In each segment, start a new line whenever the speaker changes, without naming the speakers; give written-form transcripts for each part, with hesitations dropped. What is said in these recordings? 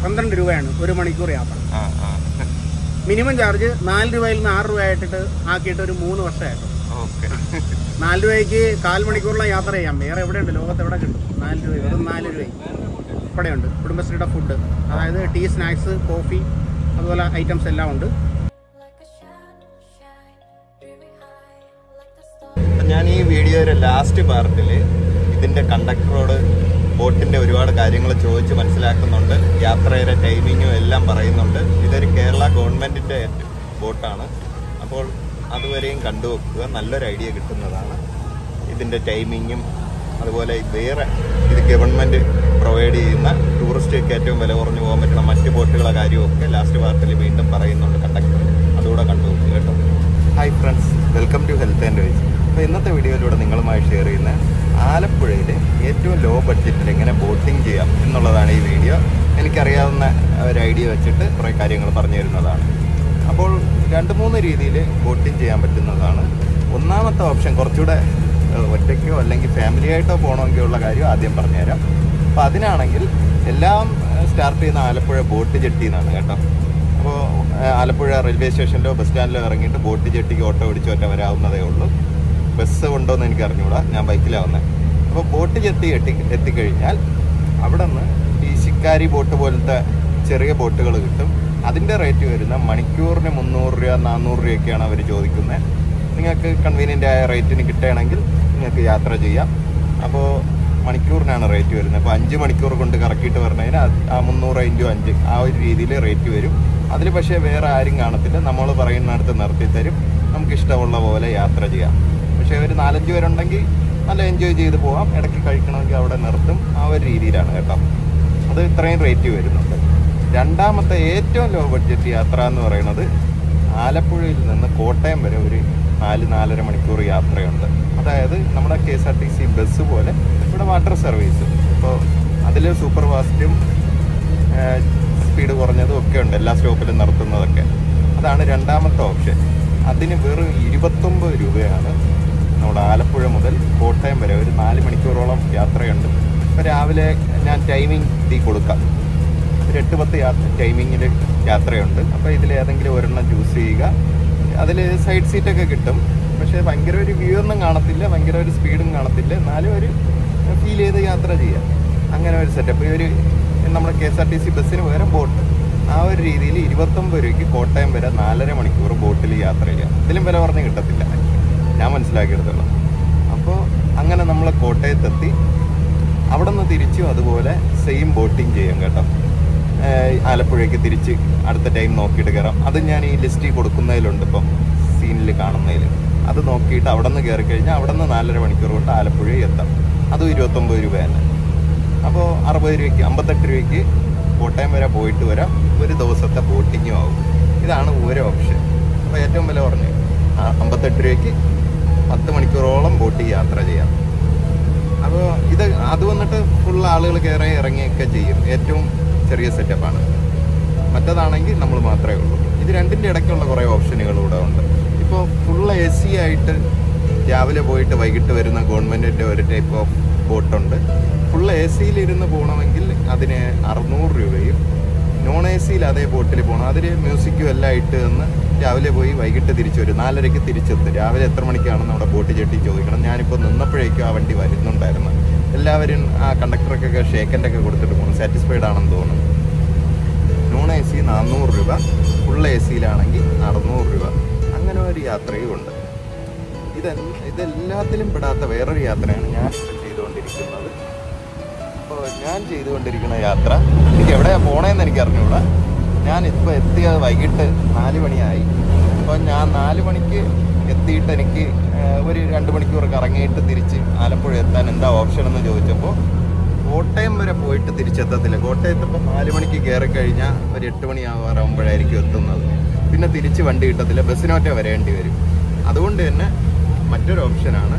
12 രൂപയാണ് 1 മണിക്കൂർ യാത്ര. മിനിമം ചാർജ് 4 രൂപയിൽ നിന്ന് 6 രൂപ ആയിട്ടിട്ട് ആക്കിയിട്ട് ഒരു 3 വർഷമായിട്ട്. 4 രൂപയ്ക്ക് 1/4 മണിക്കൂറിലെ യാത്ര ചെയ്യാം. വേറെ എവിടെയുണ്ട്, ലോകത്ത് എവിടെ കിട്ടും? 4 രൂപ, വെറും 4 രൂപയ്ക്ക് ഇവിടെയുണ്ട്. കുടുംബശ്രീയുടെ ഫുഡ്, അതായത് ടീ, സ്നാക്സ്, കോഫി, അതുപോലെ ഐറ്റംസ് എല്ലാം ഉണ്ട്.
ഞാൻ ഈ വീഡിയോയുടെ ലാസ്റ്റ് പാർട്ടിൽ ഇതിൻ്റെ കണ്ടക്ടറോട് ബോട്ടിൻ്റെ ഒരുപാട് കാര്യങ്ങൾ ചോദിച്ച് മനസ്സിലാക്കുന്നുണ്ട്. യാത്രയുടെ ടൈമിങ്ങും എല്ലാം പറയുന്നുണ്ട്. ഇതൊരു കേരള ഗവൺമെൻറ്റിൻ്റെ ബോട്ടാണ്. അപ്പോൾ അതുവരെയും കണ്ടുവെക്കുക, നല്ലൊരു ഐഡിയ കിട്ടുന്നതാണ്. ഇതിൻ്റെ ടൈമിങ്ങും അതുപോലെ വേറെ ഇത് ഗവൺമെൻറ് പ്രൊവൈഡ് ചെയ്യുന്ന ടൂറിസ്റ്റുകൾക്ക് ഏറ്റവും വില കുറഞ്ഞു പോകാൻ പറ്റുന്ന മറ്റ് ബോട്ടുകളുടെ കാര്യമൊക്കെ ലാസ്റ്റ് പാർട്ടിൽ വീണ്ടും പറയുന്നുണ്ട് കണ്ടക്ടർ. അതുകൂടെ കണ്ടുവെക്കുക കേട്ടോ. Hi friends, welcome to health and wise. അപ്പോൾ ഇന്നത്തെ വീഡിയോയിലൂടെ നിങ്ങളുമായി ഷെയർ ചെയ്യുന്ന ആലപ്പുഴയിൽ ഏറ്റവും ലോ ബഡ്ജറ്റിൽ എങ്ങനെ ബോട്ടിംഗ് ചെയ്യാം എന്നുള്ളതാണ് ഈ വീഡിയോ. എനിക്കറിയാവുന്ന ഒരു ഐഡിയ വെച്ചിട്ട് കുറേ കാര്യങ്ങൾ പറഞ്ഞു തരുന്നതാണ്. അപ്പോൾ 2-3 രീതിയിൽ ബോട്ടിംഗ് ചെയ്യാൻ പറ്റുന്നതാണ്. ഒന്നാമത്തെ ഓപ്ഷൻ കുറച്ചുകൂടെ ഒറ്റയ്ക്കോ അല്ലെങ്കിൽ ഫാമിലി ആയിട്ടോ പോകണമെങ്കിൽ ഉള്ള കാര്യം ആദ്യം പറഞ്ഞുതരാം. അപ്പോൾ അതിനാണെങ്കിൽ എല്ലാം സ്റ്റാർട്ട് ചെയ്യുന്ന ആലപ്പുഴ ബോട്ട് ജെട്ടിയിൽ നിന്നാണ് കേട്ടോ. അപ്പോൾ ആലപ്പുഴ റെയിൽവേ സ്റ്റേഷനിലോ ബസ് സ്റ്റാൻഡിലോ ഇറങ്ങിയിട്ട് ബോട്ട് ജെട്ടിക്ക് ഓട്ടോ പിടിച്ചോറ്റ വരാവുന്നതേ ഉള്ളൂ. ബസ് ഉണ്ടോയെന്ന് എനിക്ക് അറിഞ്ഞുകൂടാ, ഞാൻ ബൈക്കിലാവുന്നത്. അപ്പോൾ ബോട്ട് ജെട്ടി എത്തിക്കഴിഞ്ഞാൽ അവിടെ നിന്ന് ഈ ശിക്കാരി ബോട്ട് പോലത്തെ ചെറിയ ബോട്ടുകൾ കിട്ടും. അതിൻ്റെ റേറ്റ് വരുന്ന മണിക്കൂറിന് 300 രൂപ 400 രൂപയൊക്കെയാണ് അവർ ചോദിക്കുന്നത്. നിങ്ങൾക്ക് കൺവീനിയൻ്റ് ആയ റേറ്റിന് കിട്ടുകയാണെങ്കിൽ നിങ്ങൾക്ക് യാത്ര ചെയ്യാം. അപ്പോൾ മണിക്കൂറിനാണ് റേറ്റ് വരുന്നത്. അപ്പോൾ 5 മണിക്കൂർ കൊണ്ട് കറക്കിയിട്ട് പറഞ്ഞതിന് ആ 300 × 5 ആ ഒരു രീതിയിൽ റേറ്റ് വരും. അതിൽ പക്ഷേ വേറെ ആരും കാണത്തില്ല. നമ്മൾ പറയുന്നിടത്ത് നിർത്തിത്തരും, നമുക്ക് ഇഷ്ടമുള്ള പോലെ യാത്ര ചെയ്യാം. പക്ഷേ ഒരു 4-5 പേരുണ്ടെങ്കിൽ നല്ല എൻജോയ് ചെയ്ത് പോകാം. ഇടയ്ക്ക് കഴിക്കണമെങ്കിൽ അവിടെ നിർത്തും. ആ ഒരു രീതിയിലാണ് കേട്ടോ. അത് ഇത്രയും റേറ്റ് വരുന്നുണ്ട്. രണ്ടാമത്തെ ഏറ്റവും ലോ ബഡ്ജറ്റ് യാത്ര എന്ന് പറയുന്നത് ആലപ്പുഴയിൽ നിന്ന് കോട്ടയം വരെ ഒരു 4-4.5 മണിക്കൂർ യാത്രയുണ്ട്. അതായത് നമ്മുടെ KSRTC ബസ് പോലെ ഇവിടെ വാട്ടർ സർവീസ്. അപ്പോൾ അതിൽ സൂപ്പർ ഫാസ്റ്റും സ്പീഡ് കുറഞ്ഞതും ഒക്കെ ഉണ്ട്, എല്ലാ സ്റ്റോപ്പിലും നിർത്തുന്നതൊക്കെ. അതാണ് രണ്ടാമത്തെ ഓപ്ഷൻ. അതിന് വെറും 29 രൂപയാണ്. നമ്മുടെ ആലപ്പുഴ മുതൽ കോട്ടയം വരെ ഒരു 4 മണിക്കൂറോളം യാത്രയുണ്ട്. ഇപ്പോൾ രാവിലെ ഞാൻ ടൈമിംഗ് കൊടുക്കാം, ഒരു 8-10 ടൈമിങ്ങിൽ യാത്രയുണ്ട്. അപ്പോൾ ഇതിൽ ഏതെങ്കിലും ഒരെണ്ണം ചൂസ് ചെയ്യുക. അതിൽ സൈഡ് സീറ്റൊക്കെ കിട്ടും. പക്ഷേ ഭയങ്കര ഒരു വ്യൂ ഒന്നും കാണത്തില്ല, ഭയങ്കര ഒരു സ്പീഡും കാണത്തില്ല. എന്നാലും ഒരു ഫീൽ ചെയ്ത് യാത്ര ചെയ്യാം. അങ്ങനെ ഒരു സെറ്റപ്പ്. ഈ ഒരു നമ്മുടെ KSRTC ബസ്സിന് പകരം ബോട്ട്, ആ ഒരു രീതിയിൽ 29 രൂപയ്ക്ക് കോട്ടയം വരെ 4.5 മണിക്കൂർ ബോട്ടിൽ യാത്ര ചെയ്യാം. ഇതിലും വില പറഞ്ഞ് കിട്ടത്തില്ല, ഞാൻ മനസ്സിലാക്കിയെടുത്തുള്ളൂ. അപ്പോൾ അങ്ങനെ നമ്മൾ കോട്ടയത്തെത്തി അവിടെ നിന്ന് തിരിച്ചും അതുപോലെ സെയിം ബോട്ടിങ് ചെയ്യാം കേട്ടോ. ആലപ്പുഴയ്ക്ക് തിരിച്ച് അടുത്ത ടൈം നോക്കിയിട്ട് കയറാം. അത് ഞാൻ ഈ ലിസ്റ്റിൽ കൊടുക്കുന്നതിലുണ്ട്, ഇപ്പം സീനിൽ കാണുന്നതിൽ. അത് നോക്കിയിട്ട് അവിടെ നിന്ന് കയറി കഴിഞ്ഞാൽ അവിടെ നിന്ന് 4.5 മണിക്കൂർ കൊണ്ട് ആലപ്പുഴയിൽ എത്താം. അതും 29 രൂപ തന്നെ. അപ്പോൾ 60 രൂപയ്ക്ക് 58 രൂപയ്ക്ക് കോട്ടയം വരെ പോയിട്ട് വരാം. ഒരു ദിവസത്തെ ബോട്ടിങ്ങും ആവും. ഇതാണ് ഒരു ഓപ്ഷൻ. അപ്പോൾ ഏറ്റവും വില കുറഞ്ഞ് 58 രൂപയ്ക്ക് 10 മണിക്കൂറോളം ബോട്ടിൽ യാത്ര ചെയ്യാം. അപ്പോൾ അത് വന്നിട്ട് ഫുൾ ആളുകൾ കയറി ഇറങ്ങിയൊക്കെ ചെയ്യും. ഏറ്റവും ചെറിയ സെറ്റപ്പാണ്. മറ്റേതാണെങ്കിൽ നമ്മൾ മാത്രമേ ഉള്ളൂ. ഇത് രണ്ടിൻ്റെ ഇടയ്ക്കുള്ള കുറേ ഓപ്ഷനുകളിലൂടെ ഉണ്ട്. ഇപ്പോൾ ഫുൾ AC ആയിട്ട് രാവിലെ പോയിട്ട് വൈകിട്ട് വരുന്ന ഗവൺമെൻറ്റിൻ്റെ ഒരു ടൈപ്പ് ഓഫ് ബോട്ടുണ്ട്. ഫുൾ AC-ലിരുന്ന് പോകണമെങ്കിൽ അതിന് 600 രൂപയും, നോൺ AC-യിൽ അതേ ബോട്ടിൽ പോകണം. അതിൽ മ്യൂസിക്കും എല്ലാം ഇട്ട് നിന്ന് രാവിലെ പോയി വൈകിട്ട് തിരിച്ചു വരും. 4:30 തിരിച്ചെത്തും. രാവിലെ എത്ര മണിക്കാണെന്ന് നമ്മുടെ ബോട്ട് ജെട്ടി ചോദിക്കണം. ഞാനിപ്പോൾ നിന്നപ്പോഴേക്കും ആ വണ്ടി വരുന്നുണ്ടായിരുന്നു. എല്ലാവരും ആ കണ്ടക്ടർക്കൊക്കെ ഷേക്കൻ്റൊക്കെ കൊടുത്തിട്ട് പോകും. സാറ്റിസ്ഫൈഡ് ആണെന്ന് തോന്നുന്നു. നോൺ AC 400 രൂപ, ഫുൾ AC-യിലാണെങ്കിൽ 600 രൂപ. അങ്ങനെ ഒരു യാത്രയും ഉണ്ട്. ഇതെല്ലാത്തിലും പെടാത്ത വേറൊരു യാത്രയാണ് ഞാൻ ചെയ്തുകൊണ്ടിരിക്കുന്നത്. അപ്പോൾ ഞാൻ ചെയ്തുകൊണ്ടിരിക്കുന്ന യാത്ര എനിക്ക് എവിടെയാണ് പോകണമെന്ന് എനിക്ക് അറിഞ്ഞുകൂടാ. ഞാനിപ്പോൾ എത്തിയത് വൈകിട്ട് 4 മണിയായി. അപ്പോൾ ഞാൻ 4 മണിക്ക് എത്തിയിട്ട് എനിക്ക് ഒരു 2 മണിക്കൂർ കറങ്ങിയിട്ട് തിരിച്ച് ആലപ്പുഴ എത്താൻ എന്താ ഓപ്ഷൻ എന്ന് ചോദിച്ചപ്പോൾ കോട്ടയം വരെ പോയിട്ട് തിരിച്ചെത്തത്തില്ല. കോട്ടയത്തപ്പോൾ 4 മണിക്ക് കയറി കഴിഞ്ഞാൽ ഒരു 8 മണിയാവാറാകുമ്പോഴായിരിക്കും എത്തുന്നത്. പിന്നെ തിരിച്ച് വണ്ടി കിട്ടത്തില്ല, ബസ്സിനോറ്റ വരേണ്ടി വരും. അതുകൊണ്ട് തന്നെ മറ്റൊരു ഓപ്ഷനാണ്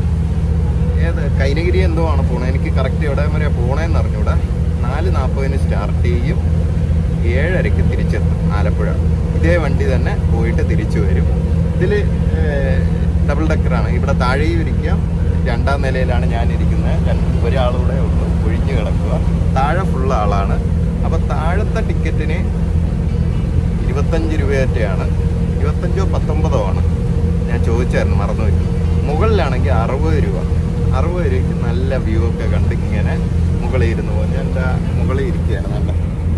കൈനഗിരി എന്തോ ആണ് പോണത്. എനിക്ക് കറക്റ്റ് എവിടെ വരെ പോകണമെന്ന് അറിഞ്ഞൂടാ. 4:40 സ്റ്റാർട്ട് ചെയ്യും, 7:30 തിരിച്ചെത്തും ആലപ്പുഴ. ഇതേ വണ്ടി തന്നെ പോയിട്ട് തിരിച്ചു വരും. ഇതിൽ ഡബിൾ ഡെക്കറാണ്. ഇവിടെ താഴെയും ഇരിക്കാം, 2ാം നിലയിലാണ് ഞാനിരിക്കുന്നത്. ഒരാളൂടെ ഉള്ളു, ഒഴിഞ്ഞു കിടക്കുക. താഴെ ഫുള്ള് ആളാണ്. അപ്പോൾ താഴത്തെ ടിക്കറ്റിന് 25 രൂപയൊക്കെയാണ്, 25 19 ആണ് ഞാൻ ചോദിച്ചായിരുന്നു, മറന്നുപോയി. മുകളിലാണെങ്കിൽ 60 രൂപ. 60 രൂപയ്ക്ക് നല്ല വ്യൂ ഒക്കെ കണ്ട് ഇങ്ങനെ മുകളിൽ ഇരുന്ന് പോകും. ഞാൻ എൻ്റെ മുകളിൽ ഇരിക്കുകയാണ്. നല്ല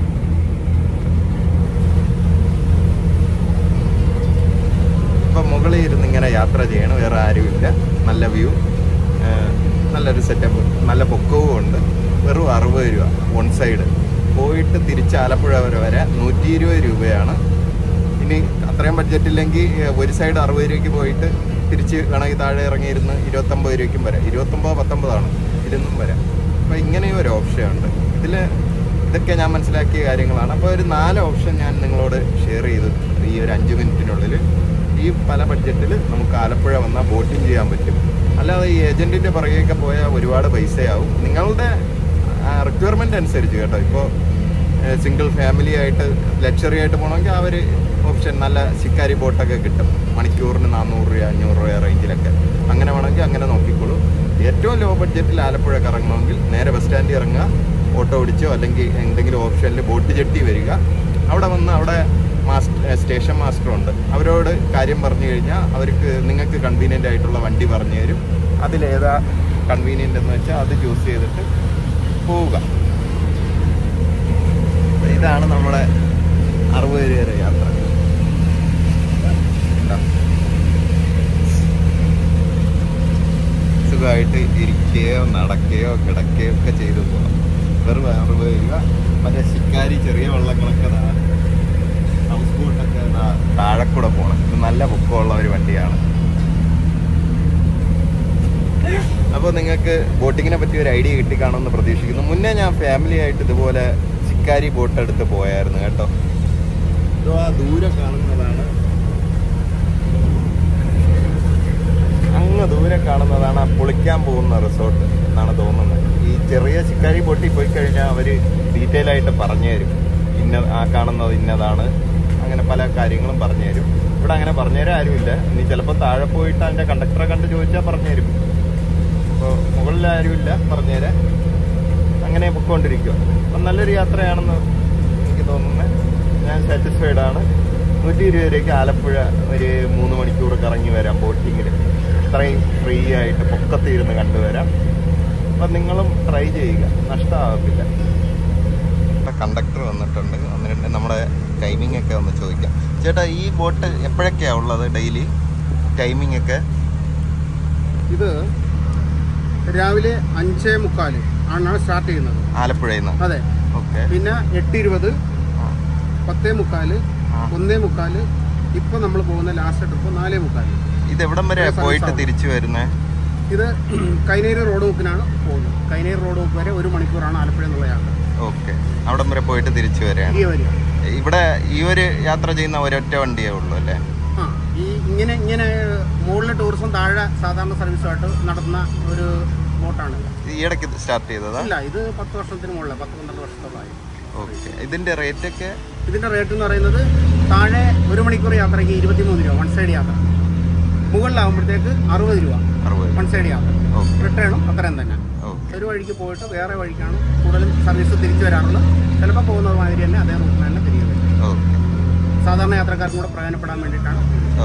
ഇപ്പം മുകളിൽ ഇരുന്ന് ഇങ്ങനെ യാത്ര ചെയ്യണം, വേറെ ആരുമില്ല. നല്ല വ്യൂ, നല്ലൊരു സെറ്റപ്പ്, നല്ല പൊക്കവും ഉണ്ട്. വെറും 60 രൂപ വൺ സൈഡ്. പോയിട്ട് തിരിച്ച് ആലപ്പുഴ വരെ 120 രൂപയാണ്. ഇനി അത്രയും ബഡ്ജറ്റില്ലെങ്കിൽ ഒരു സൈഡ് 60 രൂപയ്ക്ക് പോയിട്ട് തിരിച്ച് വേണമെങ്കിൽ താഴെ ഇറങ്ങിയിരുന്ന് 29 രൂപയ്ക്കും വരാം. 29 19 ആണ്, ഇരുന്നും വരാം. അപ്പോൾ ഇങ്ങനെയും ഒരു ഓപ്ഷൻ ഉണ്ട്. ഇതൊക്കെ ഞാൻ മനസ്സിലാക്കിയ കാര്യങ്ങളാണ്. അപ്പോൾ ഒരു 4 ഓപ്ഷൻ ഞാൻ നിങ്ങളോട് ഷെയർ ചെയ്തു ഈ ഒരു 5 മിനിറ്റിനുള്ളിൽ. ഈ പല ബഡ്ജറ്റിൽ നമുക്ക് ആലപ്പുഴ വന്നാൽ ബോട്ടിങ് ചെയ്യാൻ പറ്റും. അല്ലാതെ ഈ ഏജൻറ്റിൻ്റെ പുറകെയൊക്കെ പോയാൽ ഒരുപാട് പൈസയാവും. നിങ്ങളുടെ റിക്വയർമെൻ്റ് അനുസരിച്ച് കേട്ടോ. ഇപ്പോൾ സിംഗിൾ ഫാമിലി ആയിട്ട് ലക്ഷറി ആയിട്ട് പോകണമെങ്കിൽ ആ ഒരു ഓപ്ഷൻ, നല്ല ശിക്കാരി ബോട്ടൊക്കെ കിട്ടും. മണിക്കൂറിന് 400 രൂപ 500 രൂപ റേഞ്ചിലൊക്കെ. അങ്ങനെ വേണമെങ്കിൽ അങ്ങനെ നോക്കിക്കോളൂ. ഏറ്റവും ലോ ബഡ്ജറ്റിൽ ആലപ്പുഴ ഇറങ്ങണമെങ്കിൽ നേരെ ബസ് സ്റ്റാൻഡിൽ ഇറങ്ങുക, ഓട്ടോ ഓടിച്ചോ അല്ലെങ്കിൽ എന്തെങ്കിലും ഓപ്ഷനിൽ ബോട്ട് ജെട്ടി വരിക. അവിടെ വന്ന് അവിടെ സ്റ്റേഷൻ മാസ്റ്റർ ഉണ്ട്, അവരോട് കാര്യം പറഞ്ഞു കഴിഞ്ഞാൽ അവർക്ക് നിങ്ങൾക്ക് കൺവീനിയൻ്റ് ആയിട്ടുള്ള വണ്ടി പറഞ്ഞു തരും. അതിലേതാ കൺവീനിയൻ്റ് എന്ന് വെച്ചാൽ അത് ചൂസ് ചെയ്തിട്ട് പോവുക. ഇതാണ് നമ്മുടെ 60 രൂപ യാത്ര. സുഖമായിട്ട് ഇരിക്കുകയോ നടക്കുകയോ കിടക്കുകയോ ഒക്കെ ചെയ്തു പോകാം. വെറും 60 രൂപ. മറ്റേ ശിക്കാരി ചെറിയ വള്ളങ്ങളൊക്കെ ഹൗസ് ബോട്ടൊക്കെ താഴെക്കൂടെ പോകണം. ഇത് നല്ല പൊക്കമുള്ള ഒരു വണ്ടിയാണ്. അപ്പോൾ നിങ്ങൾക്ക് ബോട്ടിങ്ങിനെ പറ്റി ഒരു ഐഡിയ കിട്ടിക്കാണുമെന്ന് പ്രതീക്ഷിക്കുന്നു. മുന്നേ ഞാൻ ഫാമിലി ആയിട്ട് ഇതുപോലെ ശിക്കാരി ബോട്ട് എടുത്ത് പോയായിരുന്നു കേട്ടോ. ഇതോ ആ ദൂരെ കാണുന്നതാണ്, അങ്ങ് ദൂരെ കാണുന്നതാണ് ആ പൊളിക്കാൻ പോകുന്ന റിസോർട്ട് എന്നാണ് തോന്നുന്നത്. ഈ ചെറിയ ശിക്കാരി ബോട്ടിൽ പോയി കഴിഞ്ഞാൽ അവർ ഡീറ്റെയിൽ ആയിട്ട് പറഞ്ഞു തരും. ആ കാണുന്നത് ഇന്നതാണ്, അങ്ങനെ പല കാര്യങ്ങളും പറഞ്ഞു തരും. ഇവിടെ അങ്ങനെ പറഞ്ഞുതരാൻ ആരുമില്ല. ഇനി ചിലപ്പോൾ താഴെ പോയിട്ട് അതിൻ്റെ കണ്ടക്ടറെ കണ്ട് ചോദിച്ചാൽ പറഞ്ഞു തരും. അപ്പോൾ മുകളിൽ ആരുമില്ല പറഞ്ഞുതരാൻ. അങ്ങനെ പൊയ്ക്കൊണ്ടിരിക്കുക. അപ്പം നല്ലൊരു യാത്രയാണെന്ന് എനിക്ക് തോന്നുന്നത്. ഞാൻ സാറ്റിസ്ഫൈഡ് ആണ്. 120 രൂപയ്ക്ക് ആലപ്പുഴ ഒരു 3 മണിക്കൂർ കറങ്ങി വരാം ബോട്ടിങ്ങിൽ. ഇത്രയും ഫ്രീ ആയിട്ട് പൊക്കത്തിരുന്ന് കണ്ടുവരാം. അപ്പം നിങ്ങളും ട്രൈ ചെയ്യുക, നഷ്ടമാകത്തില്ല. കണ്ടക്ടർ വന്നിട്ടുണ്ട്. വന്നിട്ട് നമ്മുടെ ടൈമിംഗ് ഒക്കെ ഒന്ന് ചോദിക്കാം. ചേട്ടാ, ഈ ബോട്ട് എപ്പോഴൊക്കെയാണ് ഉള്ളത് ഡെയിലി ടൈമിംഗ് ഒക്കെ?
ഇത് രാവിലെ 5:45 ആണ് സ്റ്റാർട്ട് ചെയ്യുന്നത് ആലപ്പുഴയിൽ നിന്ന്. അതെ, ഓക്കെ. പിന്നെ 8:20, 10:45, 1:45. ഇപ്പൊ നമ്മൾ പോകുന്ന ലാസ്റ്റ് ട്രിപ്പ് 4:45.
ഇത് എവിടം വരെ പോയിട്ട് തിരിച്ചു വരുന്നത്?
ഇത് കൈനേരി റോഡ് മുക്കിനാണ് പോകുന്നത്. കൈനേരി റോഡ് മുക്ക് വരെ 1 മണിക്കൂറാണ് ആലപ്പുഴ എന്നുള്ള യാത്ര.
ഓക്കെ, അവിടം വരെ പോയിട്ട് തിരിച്ചു വരെയാണ്. ഇവിടെ ഈ ഒരു യാത്ര ചെയ്യുന്ന ഒരൊറ്റ വണ്ടിയേ ഉള്ളൂ അല്ലേ?
ആ, ഇങ്ങനെ മുകളിലെ ടൂറിസം, താഴെ സാധാരണ സർവീസുമായിട്ട് നടത്തുന്ന ഒരു ബോട്ടാണ്.
ഈ ഇടയ്ക്ക് സ്റ്റാർട്ട് ചെയ്തതാ?
ഇല്ല, ഇത് 10 വർഷത്തിന് മുകളിൽ, 10-12 വർഷത്തോളമായി.
ഓക്കെ. ഇതിന്റെ റേറ്റ് ഒക്കെ?
ഇതിന്റെ റേറ്റ് എന്ന് പറയുന്നത് താഴെ 1 മണിക്കൂർ യാത്രയ്ക്ക് 23 രൂപ വൺ സൈഡ് യാത്ര. മുകളിലാകുമ്പോഴത്തേക്ക് 60 രൂപ വൺ സൈഡ് യാത്ര. റിട്ടേണും അത്രയും തന്നെ. ഒരു വഴിക്ക് പോയിട്ട് വേറെ വഴിക്കാണ് കൂടുതലും സർവീസ് തിരിച്ചു വരാറുള്ളത്. ചിലപ്പോൾ പോകുന്നത് മാതിരി തന്നെ അതേ റൂട്ടിൽ തന്നെ തിരികെ വരും. സാധാരണ യാത്രക്കാർക്കും കൂടെ പ്രയോജനപ്പെടാൻ വേണ്ടിയിട്ടാണ്.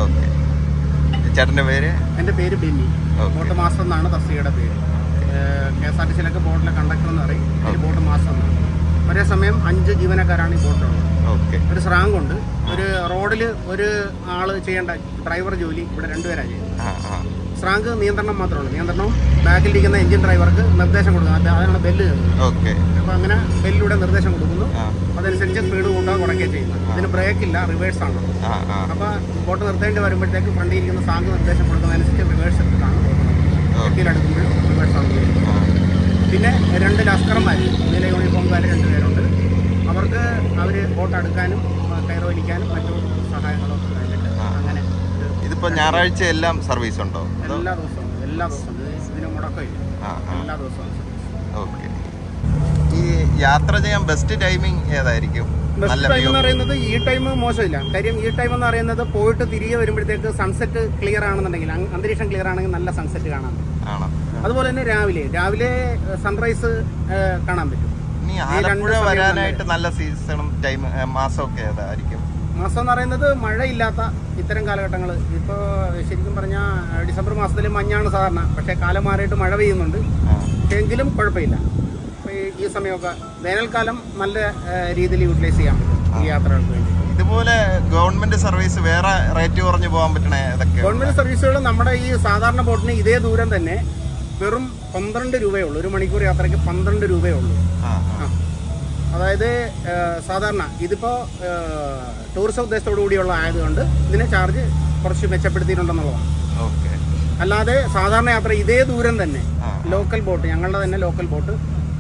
ചേട്ടൻ്റെ പേര്? എൻ്റെ
പേര് ബെന്നി. ബോട്ട് മാസ്റ്റർ എന്നാണ് തസ്തികയുടെ പേര്. KSRTC ബോട്ടിലെ കണ്ടക്ടർ എന്ന് പറയും. ബോട്ട് മാസ്റ്റർ എന്നാണ്. ഒരേ സമയം 5 ജീവനക്കാരാണ് ഈ ബോട്ടുള്ളത്. ഒരു സ്രാങ്ക് ഉണ്ട്. ഒരു റോഡിൽ ഒരു ആള് ചെയ്യേണ്ട ഡ്രൈവർ ജോലി ഇവിടെ 2 പേരാണ് ചെയ്യുന്നത്. സ്രാങ്ക് നിയന്ത്രണം മാത്രമേ ഉള്ളൂ. നിയന്ത്രണവും ബാക്കിലിരിക്കുന്ന എഞ്ചിൻ ഡ്രൈവർക്ക് നിർദ്ദേശം കൊടുക്കുന്നത്. അതിനാണ് ബെല്ല്. അപ്പോൾ അങ്ങനെ ബെല്ലിലൂടെ നിർദ്ദേശം കൊടുക്കുന്നു. അതനുസരിച്ച് സ്പീഡ് കൂട്ടുക കുറയ്ക്കുക ചെയ്യുന്നത്. ഇതിന് ബ്രേക്ക് ഇല്ല, റിവേഴ്സ് ആണ്. അപ്പോൾ ബോട്ട് നിർത്തേണ്ടി വരുമ്പോഴത്തേക്ക് ഫ്രണ്ടിൽ ഇരിക്കുന്ന സ്രാങ്ക് നിർദ്ദേശം കൊടുക്കുന്നതനുസരിച്ച് റിവേഴ്സ് എടുത്തിട്ടാണ് കെട്ടിയിലെടുക്കുമ്പോൾ റിവേഴ്സ് ആണ്. പിന്നെ 2 ലസ്കർമാർ, നീല യൂണിഫോംകാർ 2 പേരുണ്ട്. അവർക്ക് അവർ ബോട്ട് അടുക്കാനും കയറ് വലിക്കാനും മറ്റു സഹായങ്ങളൊക്കെ വേണ്ടിയിട്ട് അങ്ങനെ.
ഇതിപ്പോൾ ഞായറാഴ്ച എല്ലാം സർവീസ് ഉണ്ടോ?
എല്ലാ ദിവസവും ഇതിന് മുടക്കമില്ല. എല്ലാ ദിവസവും.
ഓക്കെ. ഈ യാത്ര ചെയ്യാൻ ബെസ്റ്റ് ടൈമിംഗ് ഏതായിരിക്കും?
ബെസ്റ്റ് ടൈം എന്ന് പറയുന്നത് ഈ ടൈം മോശമില്ല. കാര്യം ഈ ടൈം എന്ന് പറയുന്നത് പോയിട്ട് തിരികെ വരുമ്പോഴത്തേക്ക് സൺസെറ്റ് ക്ലിയർ ആണെന്നുണ്ടെങ്കിൽ, അന്തരീക്ഷം ക്ലിയർ ആണെങ്കിൽ നല്ല സൺസെറ്റ് കാണാൻ പറ്റും. അതുപോലെ തന്നെ രാവിലെ സൺറൈസ് കാണാൻ പറ്റും.
ഇനി ആലപ്പുഴ വരാനായിട്ട് നല്ല സീസണും ടൈം മാസമൊക്കെ ഏതായിരിക്കും?
മാസം എന്ന് പറയുന്നത് മഴയില്ലാത്ത ഇത്തരം കാലഘട്ടങ്ങൾ. ഇപ്പോൾ ശരിക്കും പറഞ്ഞാൽ ഡിസംബർ മാസത്തിൽ മഞ്ഞാണ് സാധാരണ, പക്ഷേ കാലം മാറിയിട്ട് മഴ പെയ്യുന്നുണ്ട്. എങ്കിലും കുഴപ്പമില്ല. അപ്പോൾ ഈ സമയമൊക്കെ വേനൽക്കാലം നല്ല രീതിയിൽ യൂട്ടിലൈസ് ചെയ്യാൻ പറ്റും ഈ യാത്രകൾക്ക് വേണ്ടി.
ഇതുപോലെ ഗവൺമെന്റ് സർവീസ് വേറെ റേറ്റ് കുറഞ്ഞു പോകാൻ പറ്റണേ ഏതൊക്കെ?
ഗവൺമെന്റ് സർവീസുകൾ നമ്മുടെ ഈ സാധാരണ ബോട്ടിന് ഇതേ ദൂരം തന്നെ വെറും 12 രൂപയേ ഉള്ളൂ. 1 മണിക്കൂർ യാത്രയ്ക്ക് 12 രൂപയേ ഉള്ളൂ. അതായത് സാധാരണ ഇതിപ്പോൾ ടൂറിസം ഉദ്ദേശത്തോടു കൂടിയുള്ള ആയതുകൊണ്ട് ഇതിനെ ചാർജ് കുറച്ച് മെച്ചപ്പെടുത്തിയിട്ടുണ്ടെന്നുള്ളതാണ്. അല്ലാതെ സാധാരണ യാത്ര ഇതേ ദൂരം തന്നെ ലോക്കൽ ബോട്ട്, ഞങ്ങളുടെ തന്നെ ലോക്കൽ ബോട്ട്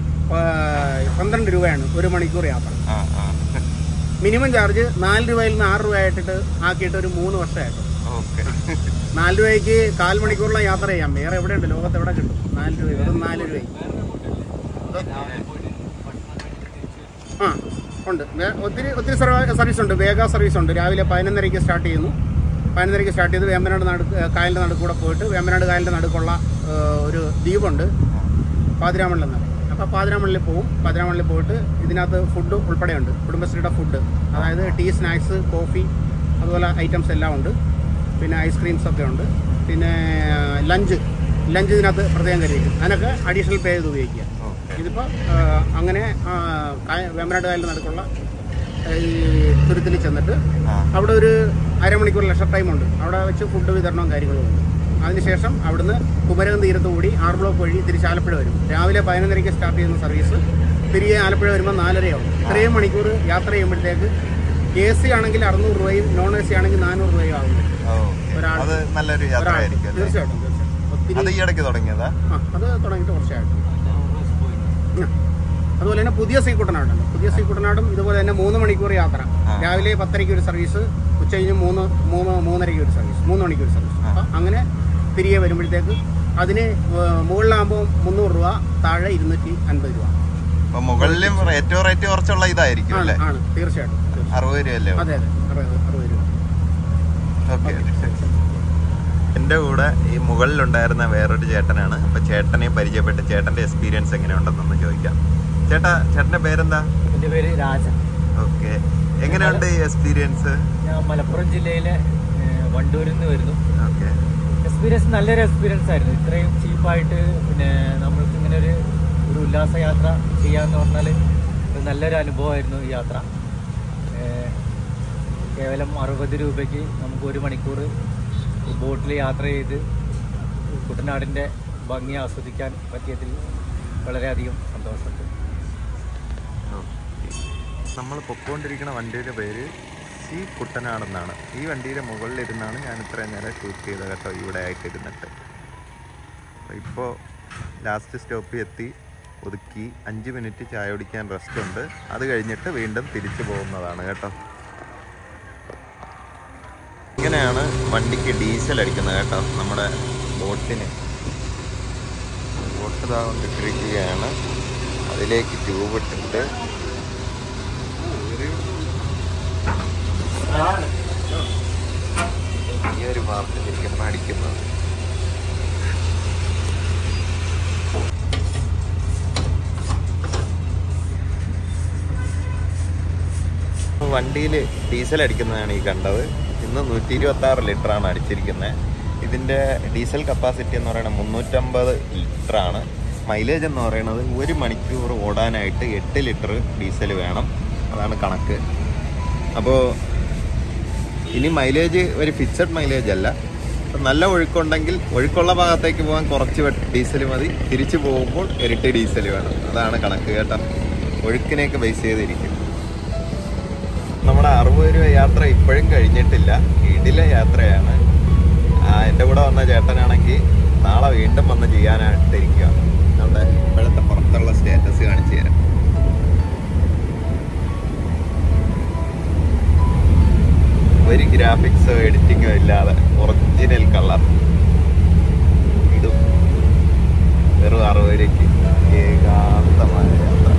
12 രൂപയാണ് 1 മണിക്കൂർ യാത്ര. മിനിമം ചാർജ് 4 രൂപയിൽ നിന്ന് 6 രൂപ ആക്കിയിട്ട് ഒരു 3 വർഷമായിട്ട്. 4 രൂപയ്ക്ക് 1/4 മണിക്കൂറിലെ യാത്ര ചെയ്യാം. വേറെ എവിടെയുണ്ട് ലോകത്ത് എവിടെ കിട്ടും? 4 രൂപ, വെറും 4 രൂപയ്ക്ക്. ഉണ്ട്, ഒത്തിരി സർവീസ് ഉണ്ട്. വേഗ സർവീസ് ഉണ്ട്. രാവിലെ 11:30 സ്റ്റാർട്ട് ചെയ്യുന്നു. 11:30 സ്റ്റാർട്ട് ചെയ്ത് വേമ്പനാട് കായലിൻ്റെ നടുക്കൂടെ പോയിട്ട് വേമ്പനാട് കായലിൻ്റെ നടുക്കുള്ള ഒരു ദ്വീപുണ്ട്, പാതിരാമണൽ എന്ന് പറയും. അപ്പോൾ പാതിരാമണലിൽ പോവും. പാതിരാമണലിൽ പോയിട്ട് ഇതിനകത്ത് ഫുഡ് ഉൾപ്പെടെയുണ്ട്, കുടുംബശ്രീയുടെ ഫുഡ്. അതായത് ടീ, സ്നാക്സ്, കോഫി, അതുപോലെ ഐറ്റംസ് എല്ലാം ഉണ്ട്. പിന്നെ ഐസ്ക്രീംസ് ഒക്കെ ഉണ്ട്. പിന്നെ ലഞ്ച് ഇതിനകത്ത് പ്രത്യേകം കരുതിയിരിക്കും. അതിനൊക്കെ അഡീഷണൽ പേ ചെയ്ത് ഉപയോഗിക്കുക. ഇതിപ്പോൾ അങ്ങനെ വേമ്പനാട് കായലിൻ്റെ നടുക്കുള്ള ഈ തുരുത്തിൽ ചെന്നിട്ട് അവിടെ ഒരു അരമണിക്കൂർ ലെഷർ ടൈമുണ്ട്. അവിടെ വെച്ച് ഫുഡ് വിതരണവും കാര്യങ്ങളും ഉണ്ട്. അതിനുശേഷം അവിടുന്ന് കുമരകം തീരത്ത് കൂടി 6 ബ്ലോക്ക് വഴി തിരിച്ച് ആലപ്പുഴ വരും. രാവിലെ 11:30 സ്റ്റാർട്ട് ചെയ്യുന്ന സർവീസ് തിരികെ ആലപ്പുഴ വരുമ്പോൾ 4:30 ആവും. ഇത്രയും മണിക്കൂർ യാത്ര ചെയ്യുമ്പോഴത്തേക്ക് AC ആണെങ്കിൽ 600 രൂപയും നോൺ AC ആണെങ്കിൽ 400 രൂപയും ആകും തീർച്ചയായിട്ടും. അത് തുടങ്ങിയിട്ട് കുറച്ചായിട്ട്. അതുപോലെ തന്നെ പുതിയ സീ കുട്ടനാടുണ്ട്. പുതിയ സീ കുട്ടനാടും ഇതുപോലെ തന്നെ 3 മണിക്കൂർ യാത്ര. രാവിലെ 10:30 ഒരു സർവീസ്, ഉച്ച കഴിഞ്ഞ് 3:30 ഒരു സർവീസ്, 3 മണിക്കൂർ സർവീസ്. അപ്പം അങ്ങനെ തിരികെ വരുമ്പോഴത്തേക്ക് അതിന് മുകളിലാകുമ്പോൾ 300 രൂപ, താഴെ 250 രൂപ.
മുകളിലും ഏറ്റവും റേറ്റ് കുറച്ചുള്ള ഇതായിരിക്കും.
ആണ് തീർച്ചയായിട്ടും.
60 രൂപയല്ലേ?
അതെ അതെ, 60 രൂപ.
എൻ്റെ കൂടെ ഈ മുകളിലുണ്ടായിരുന്ന വേറൊരു ചേട്ടനാണ്. അപ്പൊ ചേട്ടനെ പരിചയപ്പെട്ട് ചേട്ടന്റെ എക്സ്പീരിയൻസ് എങ്ങനെയുണ്ടെന്നൊന്ന് ചോദിക്കാം. ചേട്ടന്റെ പേരെന്താ?
എൻ്റെ പേര് രാജൻ.
ഓക്കെ, എങ്ങനെയുണ്ട് ഈ എക്സ്പീരിയൻസ്?
ഞാൻ മലപ്പുറം ജില്ലയിലെ വണ്ടൂരിൽ നിന്ന് വരുന്നു.
ഓക്കെ,
എക്സ്പീരിയൻസ് നല്ലൊരു എക്സ്പീരിയൻസ് ആയിരുന്നു. ഇത്രയും ചീപ്പായിട്ട് പിന്നെ നമ്മൾക്ക് ഇങ്ങനെ ഒരു ഉല്ലാസയാത്ര ചെയ്യാന്ന് പറഞ്ഞാൽ നല്ലൊരു അനുഭവമായിരുന്നു ഈ യാത്ര. കേവലം 60 രൂപയ്ക്ക് നമുക്ക് 1 മണിക്കൂർ ബോട്ടിൽ യാത്ര ചെയ്ത് കുട്ടനാടിൻ്റെ ഭംഗി ആസ്വദിക്കാൻ പറ്റിയതിൽ വളരെയധികം സന്തോഷമുണ്ട്.
നമ്മൾ പൊക്കോണ്ടിരിക്കുന്ന വണ്ടിയുടെ പേര് സീ കുട്ടനാടെന്നാണ്. ഈ വണ്ടിയുടെ മുകളിലിരുന്നാണ് ഞാൻ ഇത്രയും നേരം ഷൂട്ട് ചെയ്തത് കേട്ടോ, ഇവിടെ ആയിട്ടിരുന്നിട്ട്. ഇപ്പോൾ ലാസ്റ്റ് സ്റ്റോപ്പിൽ എത്തി, ഒതുക്കി 5 മിനിറ്റ് ചായ കുടിക്കാൻ റെസ്റ്റ് ഉണ്ട്. അത് കഴിഞ്ഞിട്ട് വീണ്ടും തിരിച്ചു പോകുന്നതാണ് കേട്ടോ. ഇങ്ങനെയാണ് വണ്ടിക്ക് ഡീസൽ അടിക്കുന്നത് കേട്ടോ. നമ്മുടെ ബോട്ടിന് ബോട്ട് കൊണ്ടിട്ടിരിക്കുകയാണ്. അതിലേക്ക് ട്യൂബ് ഇട്ടിട്ട് ഈ ഒരു ഭാഗത്തിലിരിക്കുമ്പോൾ അടിക്കുന്നത്. വണ്ടിയിൽ ഡീസൽ അടിക്കുന്നതാണ് ഈ കണ്ടത്. ഇന്ന് 126 ലിറ്ററാണ് അടിച്ചിരിക്കുന്നത്. ഇതിൻ്റെ ഡീസൽ കപ്പാസിറ്റി എന്ന് പറയുന്നത് 350 ലിറ്ററാണ്. മൈലേജ് എന്ന് പറയുന്നത് 1 മണിക്കൂർ ഓടാനായിട്ട് 8 ലിറ്റർ ഡീസൽ വേണം. അതാണ് കണക്ക്. അപ്പോൾ ഇനി മൈലേജ് ഒരു ഫിക്സഡ് മൈലേജ് അല്ല. നല്ല ഒഴുക്കുണ്ടെങ്കിൽ ഒഴുക്കുള്ള ഭാഗത്തേക്ക് പോകാൻ കുറച്ച് ഡീസൽ മതി, തിരിച്ചു പോകുമ്പോൾ ഇരട്ടി ഡീസൽ വേണം. അതാണ് കണക്ക് കേട്ടോ. ഒഴുക്കിനെയൊക്കെ ബേസ് ചെയ്തിരിക്കും. നമ്മുടെ 60 രൂപ യാത്ര ഇപ്പോഴും കഴിഞ്ഞിട്ടില്ല, ഇടിലെ യാത്രയാണ്. എൻ്റെ കൂടെ വന്ന ചേട്ടനാണെങ്കിൽ നാളെ വീണ്ടും വന്ന് ചെയ്യാനായിട്ടിരിക്കുക. നമ്മുടെ ഇപ്പോഴത്തെ പുറത്തുള്ള സ്റ്റാറ്റസ് കാണിച്ചു തരാം. ഒരു ഗ്രാഫിക്സോ എഡിറ്റിങ്ങോ ഇല്ലാതെ ഒറിജിനൽ കളർ ഇടും. വെറും 60 രൂപയ്ക്ക് ഏകാന്തമായ യാത്ര.